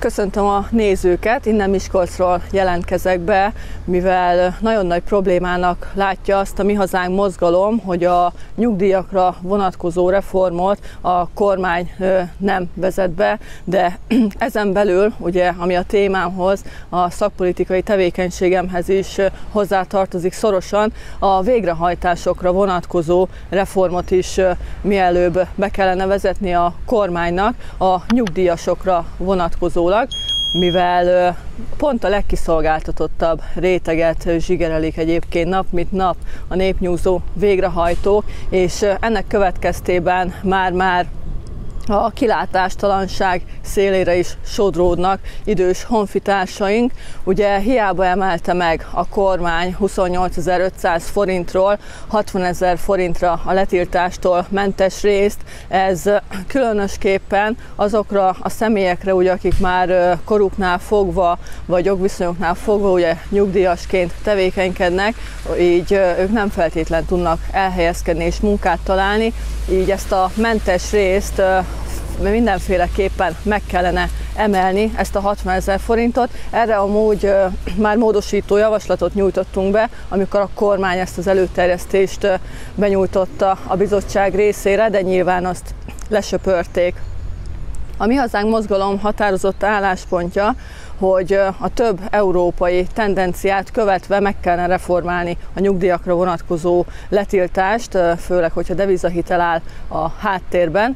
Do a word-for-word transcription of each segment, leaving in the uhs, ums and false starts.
Köszöntöm a nézőket, innen Miskolcról jelentkezek be, mivel nagyon nagy problémának látja azt a Mi Hazánk mozgalom, hogy a nyugdíjakra vonatkozó reformot a kormány nem vezet be, de ezen belül, ugye, ami a témámhoz, a szakpolitikai tevékenységemhez is hozzátartozik szorosan, a végrehajtásokra vonatkozó reformot is mielőbb be kellene vezetni a kormánynak a nyugdíjasokra vonatkozólag, mivel pont a legkiszolgáltatottabb réteget zsigerelik egyébként nap mint nap a népnyújtó végrehajtók, és ennek következtében már-már a kilátástalanság szélére is sodródnak idős honfitársaink. Ugye hiába emelte meg a kormány huszonnyolcezer-ötszáz forintról hatvanezer forintra a letiltástól mentes részt, ez különösképpen azokra a személyekre, ugye, akik már koruknál fogva, vagy jogviszonyoknál fogva ugye, nyugdíjasként tevékenykednek, így ők nem feltétlen tudnak elhelyezkedni és munkát találni, így ezt a mentes részt mindenféleképpen meg kellene emelni, ezt a hatvanezer forintot. Erre amúgy már módosító javaslatot nyújtottunk be, amikor a kormány ezt az előterjesztést benyújtotta a bizottság részére, de nyilván azt lesöpörték. A Mi Hazánk mozgalom határozott álláspontja, hogy a több európai tendenciát követve meg kellene reformálni a nyugdíjakra vonatkozó letiltást, főleg, hogyha devizahitel áll a háttérben.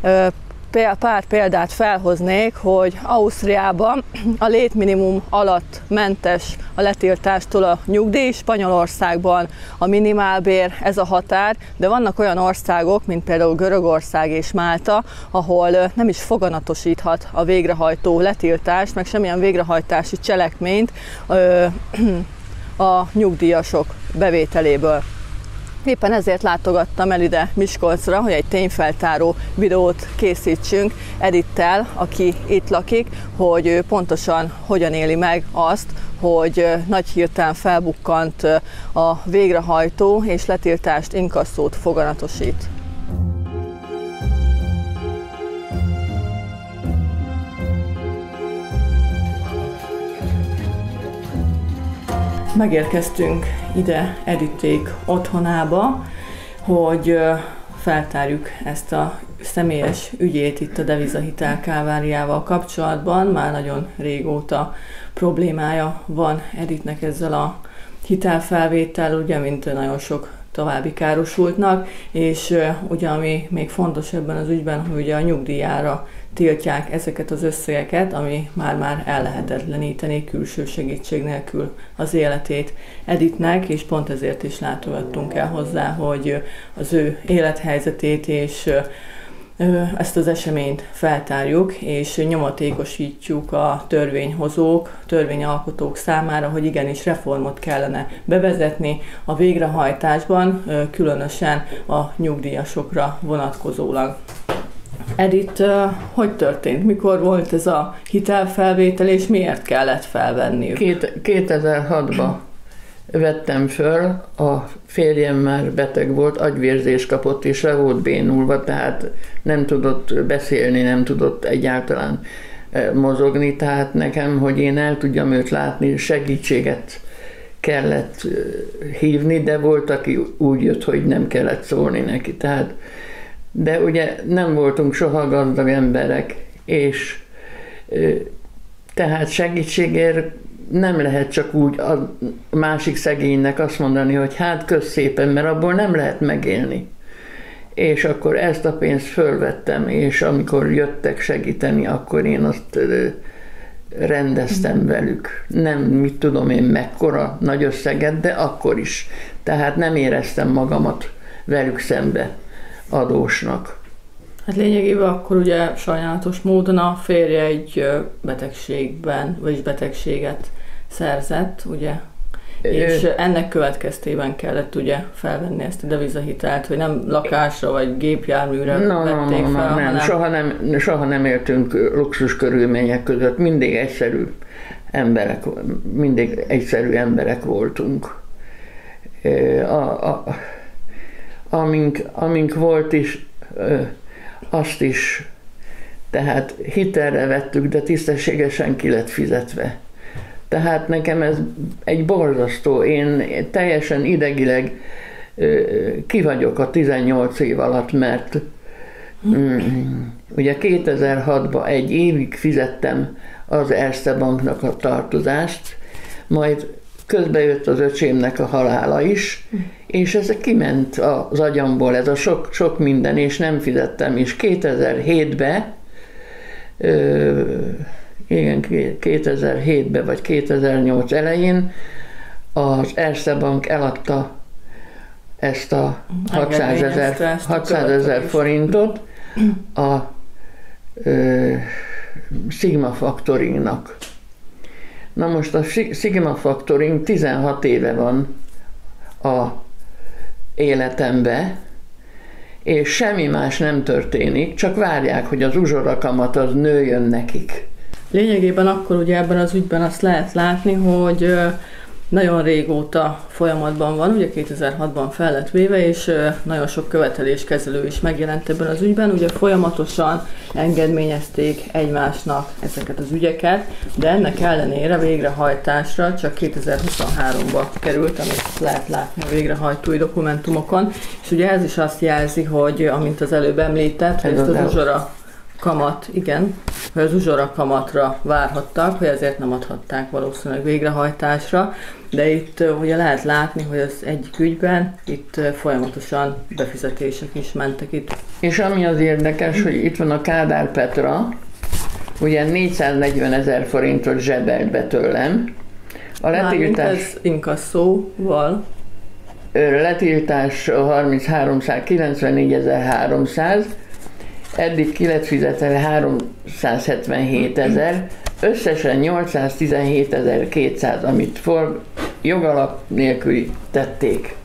Pár példát felhoznék, hogy Ausztriában a létminimum alatt mentes a letiltástól a nyugdíj, Spanyolországban a minimálbér, ez a határ, de vannak olyan országok, mint például Görögország és Málta, ahol nem is foganatosíthat a végrehajtó letiltást, meg semmilyen végrehajtási cselekményt a nyugdíjasok bevételéből. Éppen ezért látogattam el ide Miskolcra, hogy egy tényfeltáró videót készítsünk Edittel, aki itt lakik, hogy ő pontosan hogyan éli meg azt, hogy nagy hirtelen felbukkant a végrehajtó és letiltást, inkasszót foganatosít. Megérkeztünk ide Editék otthonába, hogy feltárjuk ezt a személyes ügyét itt a devizahitel káváriával kapcsolatban. Már nagyon régóta problémája van Editnek ezzel a hitelfelvétel, ugye, mint nagyon sok további károsultnak, és ugye ami még fontos ebben az ügyben, hogy ugye a nyugdíjára tiltják ezeket az összegeket, ami már-már ellehetetleníteni külső segítség nélkül az életét Editnek, és pont ezért is látogattunk el hozzá, hogy az ő élethelyzetét és ezt az eseményt feltárjuk, és nyomatékosítjuk a törvényhozók, törvényalkotók számára, hogy igenis reformot kellene bevezetni a végrehajtásban, különösen a nyugdíjasokra vonatkozólag. Edit, hogy történt? Mikor volt ez a hitelfelvétel, és miért kellett felvenniük? kétezer-hatban vettem föl, a férjem már beteg volt, agyvérzés kapott, és le volt bénulva, tehát nem tudott beszélni, nem tudott egyáltalán mozogni, tehát nekem, hogy én el tudjam őt látni, segítséget kellett hívni, de volt, aki úgy jött, hogy nem kellett szólni neki, tehát de ugye nem voltunk soha gazdag emberek, és tehát segítségért nem lehet csak úgy a másik szegénynek azt mondani, hogy hát kösz szépen, mert abból nem lehet megélni. És akkor ezt a pénzt fölvettem, és amikor jöttek segíteni, akkor én azt rendeztem velük. Nem, mit tudom én, mekkora nagy összeget, de akkor is. Tehát nem éreztem magamat velük szembe adósnak. Hát lényegében akkor ugye sajnálatos módon a férje egy betegségben, vagyis betegséget szerzett, ugye? És ennek következtében kellett ugye felvenni ezt a devizahitelt, hogy nem lakásra vagy gépjárműre no, vették no, no, fel, nem. hanem... Soha nem. Soha nem éltünk luxus körülmények között, mindig egyszerű emberek, mindig egyszerű emberek voltunk. A, a, amink, amink volt is, azt is Tehát hitelre vettük, de tisztességesen ki lett fizetve. Tehát nekem ez egy borzasztó, én teljesen idegileg ki vagyok a tizennyolc év alatt, mert mm, ugye kétezer-hatban egy évig fizettem az Erste Banknak a tartozást, majd közben jött az öcsémnek a halála is, és ez kiment az agyamból, ez a sok, sok minden, és nem fizettem, és kétezer-hétben ö, igen, kétezer-hétben vagy kétezer-nyolc elején az Erste Bank eladta ezt a hatszázezer forintot a ö, Sigma Factoringnak. Na most a Sigma Factoring tizenhat éve van a életembe, és semmi más nem történik, csak várják, hogy az uzsorakamat az nőjön nekik. Lényegében akkor ugye ebben az ügyben azt lehet látni, hogy nagyon régóta folyamatban van, ugye kétezer-hatban fel lett véve, és nagyon sok követeléskezelő is megjelent ebben az ügyben. Ugye folyamatosan engedményezték egymásnak ezeket az ügyeket, de ennek ellenére végrehajtásra csak kétezer-huszonháromba került, amit lehet látni a végrehajtói dokumentumokon. És ugye ez is azt jelzi, hogy amint az előbb említett, hogy ezt az uzsora kamat, igen, hogy az uzsora kamatra várhattak, hogy ezért nem adhatták valószínűleg végrehajtásra, de itt ugye lehet látni, hogy az egyik ügyben itt folyamatosan befizetések is mentek itt. És ami az érdekes, hogy itt van a Kádár Petra, ugye négyszáznegyvenezer forintot zsebelt be tőlem. A letiltás... ez inkasszóval. Letiltás harmincháromszázkilencvennégyezer-háromszáz, eddig ki lett fizetve háromszázhetvenhétezer, összesen nyolcszáztizenhétezer-kétszáz, amit for, jogalap nélkül tették.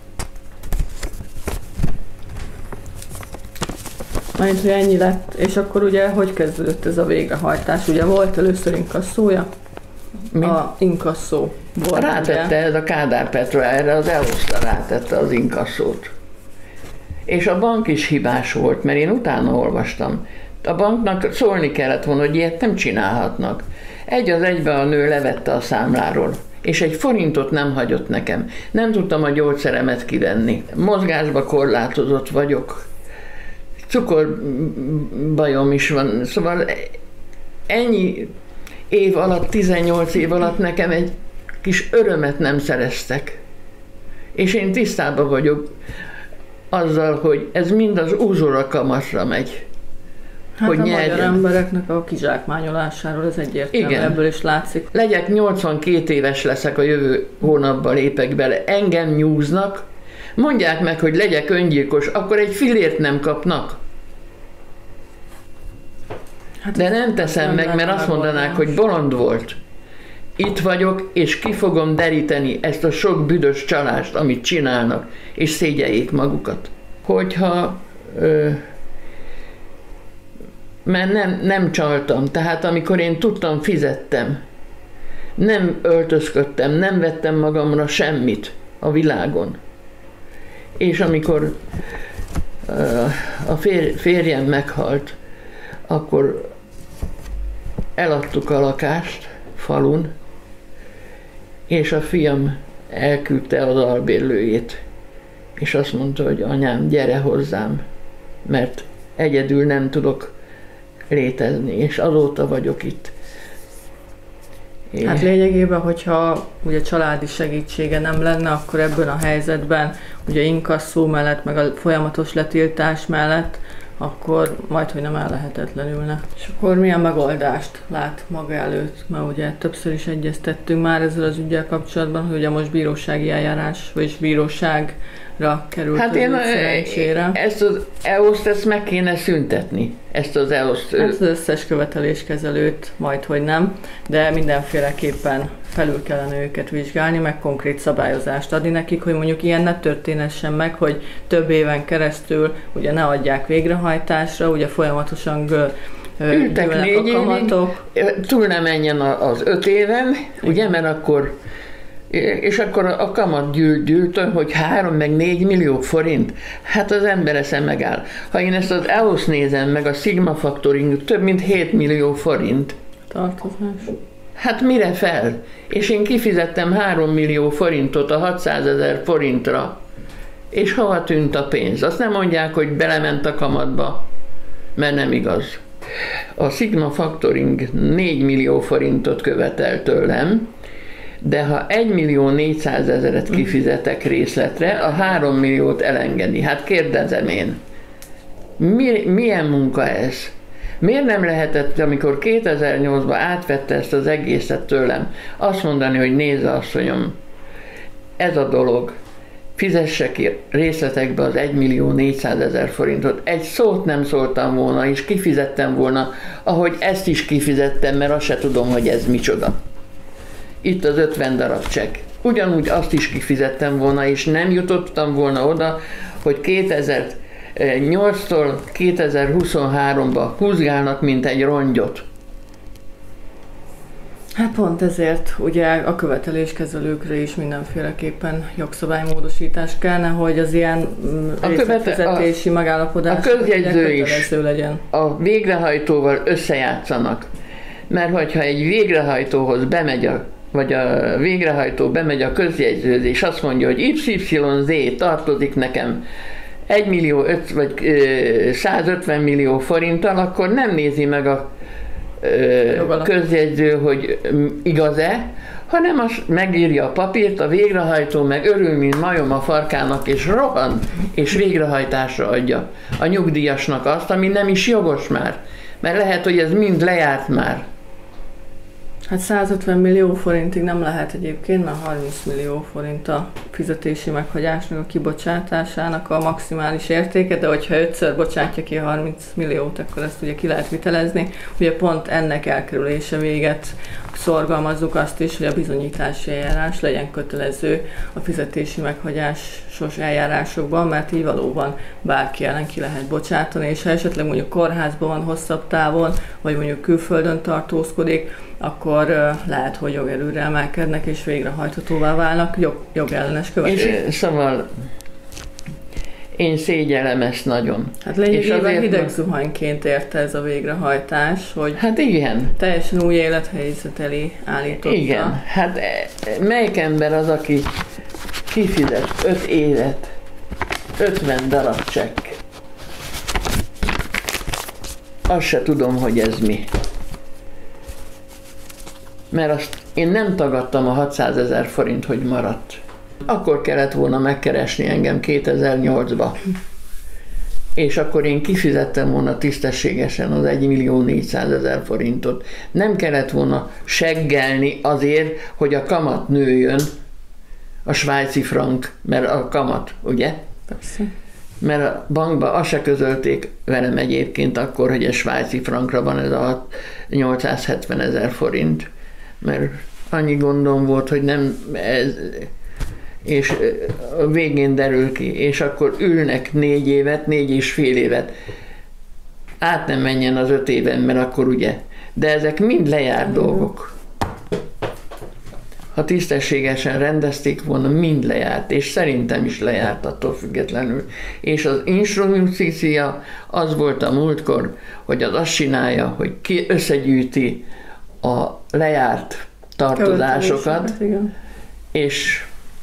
Majd, hogy ennyi lett, és akkor ugye hogy kezdődött ez a végrehajtás? Ugye volt először inkasszója? Mi? A inkasszó volt. Rátette ugye? Ez a Kádár Petra, erre az eloszra rátette az inkasszót. És a bank is hibás volt, mert én utána olvastam. A banknak szólni kellett volna, hogy ilyet nem csinálhatnak. Egy az egybe a nő levette a számláról, és egy forintot nem hagyott nekem. Nem tudtam a gyógyszeremet kivenni. Mozgásba korlátozott vagyok. Cukorbajom is van. Szóval ennyi év alatt, tizennyolc év alatt nekem egy kis örömet nem szereztek. És én tisztában vagyok azzal, hogy ez mind az uzsora kamasra megy. Hát hogy a nyerjen. magyar embereknek a kizsákmányolásáról ez egyértelmű, igen. Ebből is látszik. Legyek nyolcvankét éves leszek, a jövő hónapban lépek bele. Engem nyúznak, mondják meg, hogy legyek öngyilkos, akkor egy fillért nem kapnak. Hát de nem teszem meg, mert azt mondanák, hogy bolond volt. Itt vagyok, és ki fogom deríteni ezt a sok büdös csalást, amit csinálnak, és szégyeljék magukat. Hogyha... Ö, mert nem, nem csaltam, tehát amikor én tudtam, fizettem. Nem öltözködtem, nem vettem magamra semmit a világon. És amikor ö, a fér, férjem meghalt, akkor eladtuk a lakást falun, és a fiam elküldte az albérlőjét, és azt mondta, hogy anyám, gyere hozzám, mert egyedül nem tudok létezni, és azóta vagyok itt. Én... Hát lényegében, hogyha ugye családi segítsége nem lenne, akkor ebben a helyzetben ugye inkasszó mellett, meg a folyamatos letiltás mellett, akkor majd, hogy nem ellehetetlenülne. És akkor milyen megoldást lát maga előtt? Mert ugye többször is egyeztettünk már ezzel az üggyel kapcsolatban, hogy ugye most bírósági eljárás, vagyis bíróságra került hát az én szerencsére. Ezt az é o es-t ezt meg kéne szüntetni. Ezt az é o es-t... Hát az összes követeléskezelőt majd, hogy nem, de mindenféleképpen felül kellene őket vizsgálni, meg konkrét szabályozást adni nekik, hogy mondjuk ilyen ne történessen meg, hogy több éven keresztül ugye ne adják végrehajtásra, ugye folyamatosan gő, ültek négy a kamatok. Évig, túl ne menjen az öt éven, ugye, mert akkor És akkor a kamat gyűlt, gyűlt, hogy három meg négy millió forint. Hát az ember eszem megáll. Ha én ezt az e o es nézem, meg a Sigma Factoring, több mint hét millió forint. Tartozás. Hát mire fel? És én kifizettem három millió forintot a hatszázezer forintra. És hova tűnt a pénz? Azt nem mondják, hogy belement a kamatba, mert nem igaz. A Sigma Factoring négy millió forintot követel tőlem, de ha egy millió négyszázezret kifizetek részletre, a három milliót elengedi. Hát kérdezem én, mi, milyen munka ez? Miért nem lehetett, amikor kétezer-nyolcban átvette ezt az egészet tőlem, azt mondani, hogy nézze, asszonyom, ez a dolog, fizesse ki részletekbe az egy millió négyszázezer forintot. Egy szót nem szóltam volna, és kifizettem volna, ahogy ezt is kifizettem, mert azt se tudom, hogy ez micsoda. Itt az ötven darab csekk. Ugyanúgy azt is kifizettem volna, és nem jutottam volna oda, hogy kétezer-nyolctól kétezer-huszonháromba húzgálnak, mint egy rongyot. Hát pont ezért ugye a követeléskezelőkre is mindenféleképpen jogszabálymódosítás kellene, hogy az ilyen részletfizetési megállapodás kötelező legyen. A végrehajtóval összejátszanak. Mert hogyha egy végrehajtóhoz bemegy a vagy a végrehajtó bemegy a közjegyzőhöz, és azt mondja, hogy iksz ipszilon zé tartozik nekem egy millió vagy százötven millió forinttal, akkor nem nézi meg a közjegyző, hogy igaz-e, hanem azt megírja a papírt, a végrehajtó meg örül, mint majom a farkának, és rohan, és végrehajtásra adja a nyugdíjasnak azt, ami nem is jogos már. Mert lehet, hogy ez mind lejárt már. Hát százötven millió forintig nem lehet egyébként, mert harminc millió forint a fizetési meghagyásnak, a kibocsátásának a maximális értéke, de hogyha ötször bocsátja ki a harminc milliót, akkor ezt ugye ki lehet vitelezni. Ugye pont ennek elkerülése véget szorgalmazzuk azt is, hogy a bizonyítási eljárás legyen kötelező a fizetési meghagyásos eljárásokban, mert így valóban bárki ellen ki lehet bocsátani, és ha esetleg mondjuk kórházban van hosszabb távon, vagy mondjuk külföldön tartózkodik, akkor lehet, hogy jogerőre emelkednek, és végrehajthatóvá válnak jog, jogellenes követelések. És szóval én szégyellem ezt nagyon. Hát lényegében hideg zuhanyként érte ez a végrehajtás, hogy hát igen. Teljesen új élethelyzet elé állította. Igen, hát melyik ember az, aki kifizet öt évet, ötven darab csekk? Azt se tudom, hogy ez mi. Mert azt én nem tagadtam a hatszázezer forint, hogy maradt. Akkor kellett volna megkeresni engem kétezer-nyolcban. És akkor én kifizettem volna tisztességesen az egy millió négyszázezer forintot. Nem kellett volna seggelni azért, hogy a kamat nőjön, a svájci frank, mert a kamat, ugye? Persze. Mert a bankban azt se közölték velem egyébként akkor, hogy a svájci frankra van ez a nyolcszázhetven ezer forint. Mert annyi gondom volt, hogy nem ez, és a végén derül ki, és akkor ülnek négy évet, négy és fél évet. Át nem menjen az öt éven, mert akkor ugye. De ezek mind lejárt dolgok. Ha tisztességesen rendezték volna, mind lejárt, és szerintem is lejárt attól függetlenül. És az instrukcia az volt a múltkor, hogy az azt csinálja, hogy ki összegyűjti a lejárt tartozásokat, és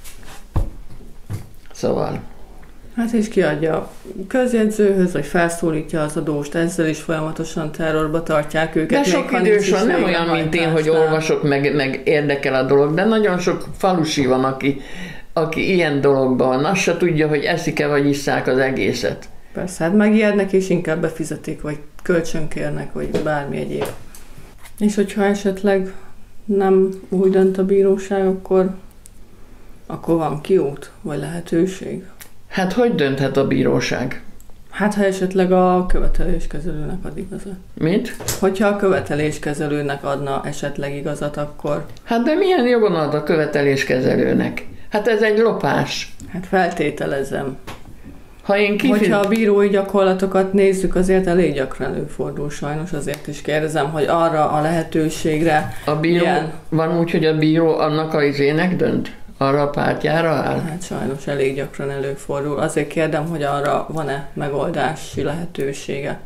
szóval. Hát és kiadja a közjegyzőhöz, vagy felszólítja az adóst, ezzel is folyamatosan terrorba tartják őket. De sok idős van, nem olyan, mint én, hogy olvasok, meg, meg érdekel a dolog, de nagyon sok falusi van, aki, aki ilyen dologban van, azt se tudja, hogy eszik-e vagy isszák az egészet. Persze, hát megijednek, és inkább befizetik, vagy kölcsönkérnek, vagy bármi egyéb. És hogyha esetleg nem úgy dönt a bíróság, akkor, akkor van kiút, vagy lehetőség? Hát hogy dönthet a bíróság? Hát ha esetleg a követeléskezelőnek ad igazat. Mit? Hogyha a követeléskezelőnek adna esetleg igazat, akkor... Hát de milyen jogon ad a követeléskezelőnek? Hát ez egy lopás. Hát feltételezem. Ha én kifizet... Hogyha a bírói gyakorlatokat nézzük, azért elég gyakran előfordul sajnos, azért is kérdezem, hogy arra a lehetőségre... A bíró, milyen... van úgy, hogy a bíró annak a izének dönt? Arra a pártjára áll? Hát sajnos elég gyakran előfordul. Azért kérdem, hogy arra van-e megoldási lehetősége.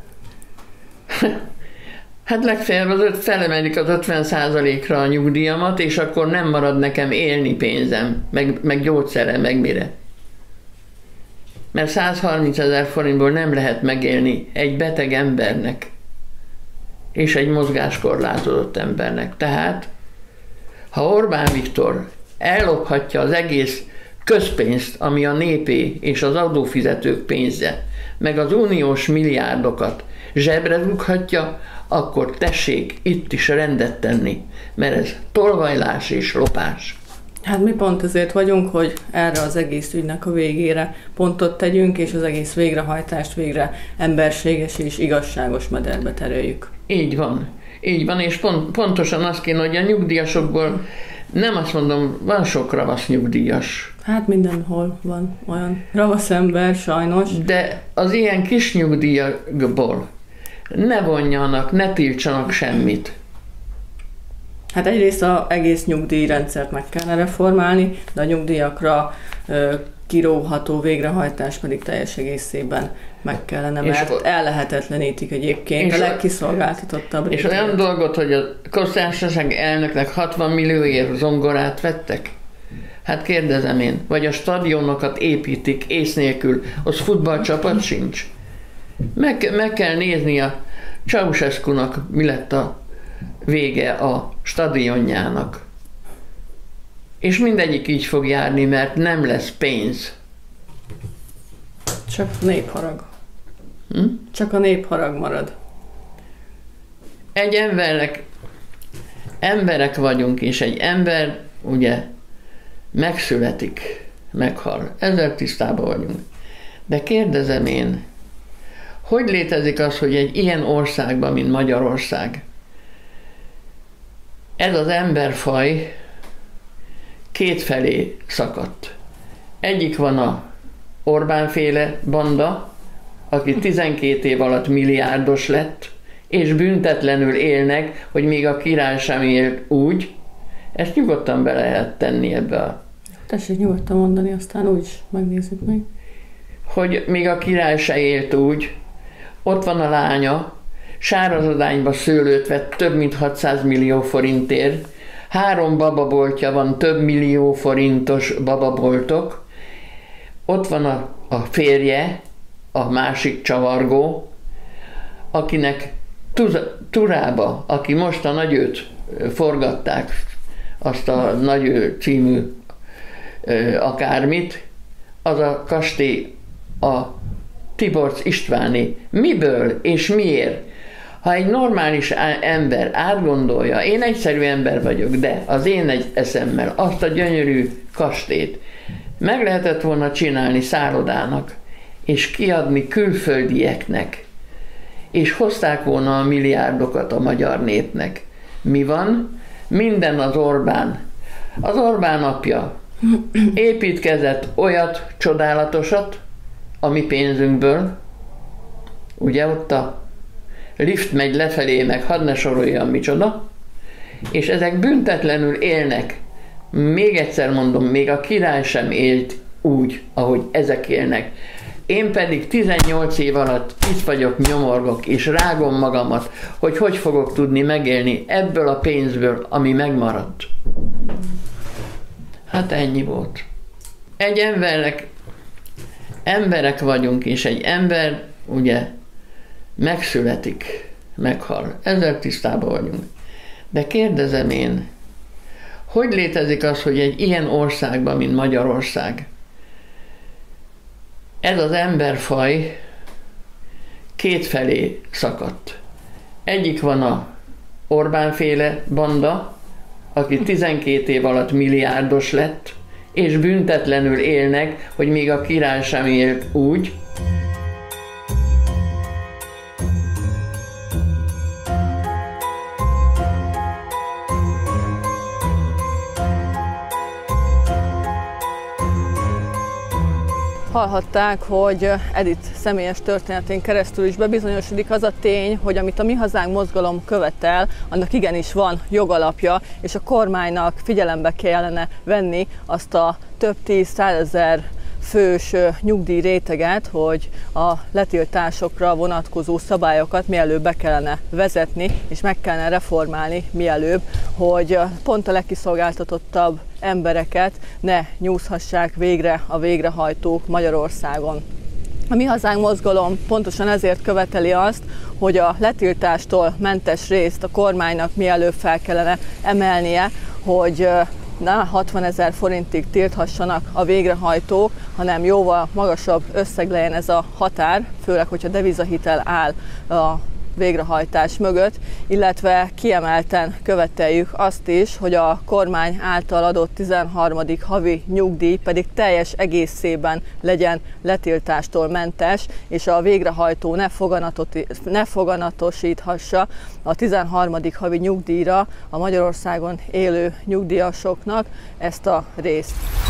Hát legfeljebb az öt, felemelik az ötven százalékra a nyugdíjamat, és akkor nem marad nekem élni pénzem, meg, meg gyógyszere, meg mire. Mert százharminc ezer forintból nem lehet megélni egy beteg embernek, és egy mozgáskorlátozott embernek. Tehát, ha Orbán Viktor ellophatja az egész közpénzt, ami a népé és az adófizetők pénze, meg az uniós milliárdokat zsebre rúghatja, akkor tessék itt is rendet tenni, mert ez tolvajlás és lopás. Hát mi pont ezért vagyunk, hogy erre az egész ügynek a végére pontot tegyünk, és az egész végrehajtást végre emberséges és igazságos mederbe tereljük. Így van. Így van, és pont, pontosan azt kéne, hogy a nyugdíjasokból, nem azt mondom, van sok ravasz nyugdíjas. Hát mindenhol van olyan ravasz ember, sajnos. De az ilyen kis nyugdíjakból ne vonjanak, ne tiltsanak semmit. Hát egyrészt az egész nyugdíjrendszert meg kellene reformálni, de a nyugdíjakra ö, kiróható végrehajtás pedig teljes egészében meg kellene, mert és ellehetetlenítik egyébként a legkiszolgáltatottabb És olyan dolgot, hogy a köztársaság elnöknek hatvan millióért zongorát vettek? Hát kérdezem én, vagy a stadionokat építik ész nélkül, az futballcsapat sincs. Meg, meg kell nézni a Ceausescu-nak mi lett a vége a stadionjának. És mindegyik így fog járni, mert nem lesz pénz. Csak népharag. Hm? Csak a népharag marad. Egy embernek, emberek vagyunk, és egy ember ugye megszületik, meghal. Ezzel tisztában vagyunk. De kérdezem én, hogy létezik az, hogy egy ilyen országban, mint Magyarország, ez az emberfaj kétfelé szakadt. Egyik van a Orbán-féle banda, aki tizenkét év alatt milliárdos lett, és büntetlenül élnek, hogy még a király sem élt úgy. Ezt nyugodtan be lehet tenni ebbe a... Tessék nyugodtan mondani, aztán úgy is megnézzük meg. Hogy még a király se élt úgy. Ott van a lánya, Sárazadányba szőlőt vett több mint hatszáz millió forintért, három bababoltja van, több millió forintos bababoltok, ott van a, a férje, a másik csavargó, akinek Turába, aki most a Nagyőt forgatták, azt a Nagyő című akármit, az a kastély a Tiborcs Istváné. Miből és miért? Ha egy normális ember átgondolja, én egyszerű ember vagyok, de az én egy eszemmel azt a gyönyörű kastélyt meg lehetett volna csinálni szállodának, és kiadni külföldieknek, és hozták volna a milliárdokat a magyar népnek. Mi van? Minden az Orbán. Az Orbán apja építkezett olyat csodálatosat, a mi pénzünkből, ugye ott a lift megy lefelé, meg hadd ne soroljam micsoda, és ezek büntetlenül élnek. Még egyszer mondom, még a király sem élt úgy, ahogy ezek élnek. Én pedig tizennyolc év alatt itt vagyok, nyomorgok, és rágom magamat, hogy hogy fogok tudni megélni ebből a pénzből, ami megmaradt. Hát ennyi volt. Egy embernek, emberek vagyunk, és egy ember ugye megszületik, meghal. Ezzel tisztában vagyunk. De kérdezem én, hogy létezik az, hogy egy ilyen országban, mint Magyarország, ez az emberfaj kétfelé szakadt. Egyik van a Orbán-féle banda, aki tizenkét év alatt milliárdos lett, és büntetlenül élnek, hogy még a király sem élt úgy. Hallhatták, hogy Edith személyes történetén keresztül is bebizonyosodik az a tény, hogy amit a Mi Hazánk mozgalom követel, annak igenis van jogalapja, és a kormánynak figyelembe kellene venni azt a több tíz százezer fős nyugdíj réteget, hogy a letiltásokra vonatkozó szabályokat mielőbb be kellene vezetni, és meg kellene reformálni mielőbb, hogy pont a legkiszolgáltatottabb embereket ne nyúzhassák végre a végrehajtók Magyarországon. A Mi Hazánk mozgalom pontosan ezért követeli azt, hogy a letiltástól mentes részt a kormánynak mielőbb fel kellene emelnie, hogy ne hatvanezer forintig tilthassanak a végrehajtók, hanem jóval magasabb összeg legyen ez a határ, főleg, hogyha devizahitel áll a végrehajtás mögött, illetve kiemelten követeljük azt is, hogy a kormány által adott tizenharmadik havi nyugdíj pedig teljes egészében legyen letiltástól mentes, és a végrehajtó ne, ne foganatosíthassa a tizenharmadik havi nyugdíjra a Magyarországon élő nyugdíjasoknak ezt a részt.